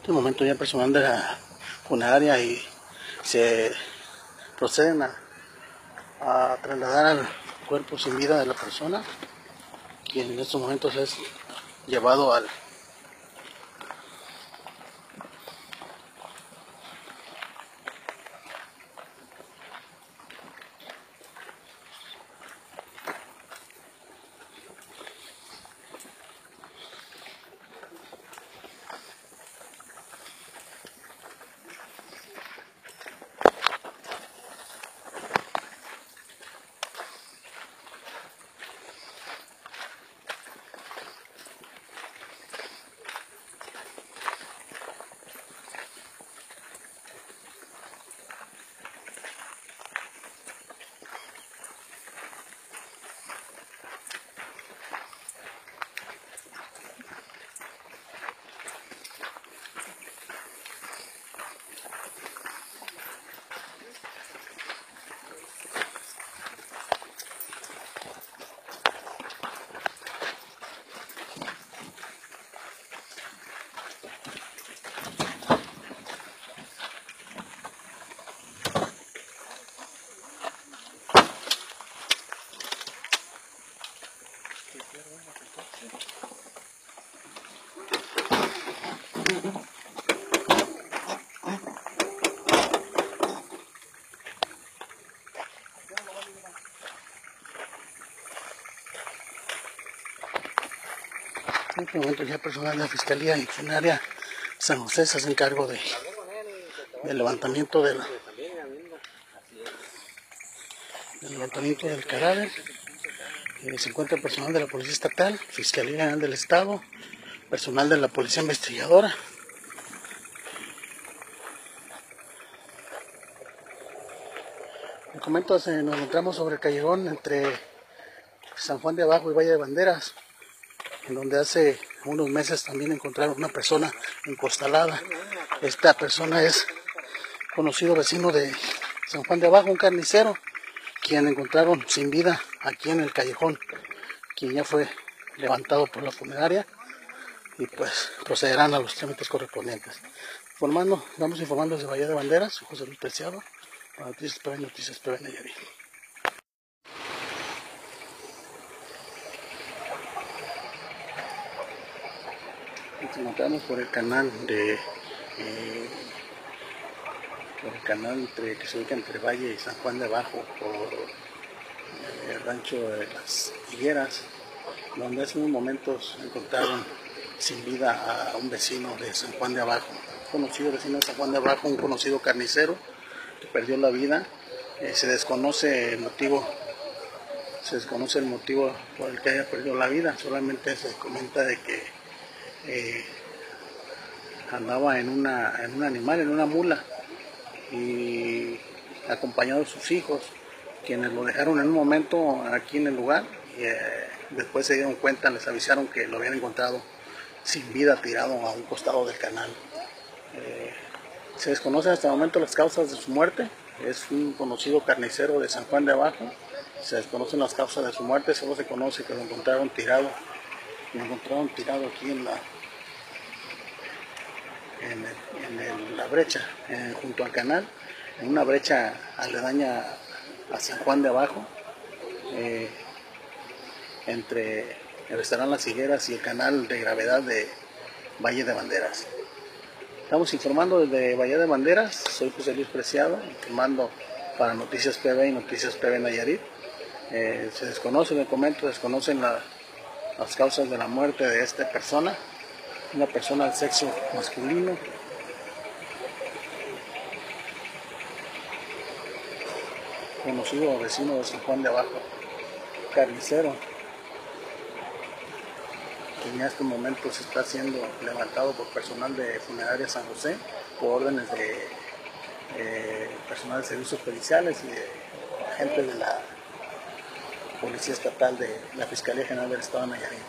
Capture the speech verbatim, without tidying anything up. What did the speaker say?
este momento ya personal de la funeraria y se proceden a, a trasladar al cuerpo sin vida de la persona, quien en estos momentos es llevado al En este momento ya personal de la Fiscalía y Funeraria San José se hace cargo de, del levantamiento del, del levantamiento del cadáver. Eh, se encuentra personal de la Policía Estatal, Fiscalía General del Estado, personal de la Policía Investigadora. Me comento, nos encontramos sobre el callejón entre San Juan de Abajo y Valle de Banderas, en donde hace unos meses también encontraron una persona encostalada. Esta persona es conocido vecino de San Juan de Abajo, un carnicero, quien encontraron sin vida aquí en el callejón, quien ya fue levantado por la funeraria y pues procederán a los trámites correspondientes. Informando, vamos informando desde Valle de Banderas, José Luis Preciado, para Noticias P B, Noticias P B Nayarit. Nos encontramos por el canal de eh, por el canal entre, que se ubica entre Valle y San Juan de Abajo, por el rancho de las Higueras, donde hace unos momentos encontraron sin vida a un vecino de San Juan de Abajo, un conocido vecino de San Juan de Abajo, un conocido carnicero que perdió la vida. Eh, se desconoce el motivo, se desconoce el motivo por el que haya perdido la vida, solamente se comenta de que eh, andaba en, una, en un animal, en una mula, y acompañado de sus hijos, quienes lo dejaron en un momento aquí en el lugar y eh, después se dieron cuenta, les avisaron que lo habían encontrado sin vida, tirado a un costado del canal. Eh, se desconocen hasta el momento las causas de su muerte. Es un conocido carnicero de San Juan de Abajo. Se desconocen las causas de su muerte, solo se conoce que lo encontraron tirado, lo encontraron tirado aquí en la en, el, en el, la brecha, eh, junto al canal, en una brecha aledaña a San Juan de Abajo, eh, entre el restaurante Las Higueras y el canal de gravedad de Valle de Banderas. Estamos informando desde Valle de Banderas, soy José Luis Preciado, informando para Noticias P B y Noticias P B Nayarit. Eh, se desconoce, me comento, desconocen la, las causas de la muerte de esta persona, una persona del sexo masculino, conocido vecino de San Juan de Abajo, carnicero, que en este momento se está siendo levantado por personal de Funeraria San José, por órdenes de eh, personal de servicios periciales y de agentes de la Policía Estatal de la Fiscalía General del Estado de Nayarit.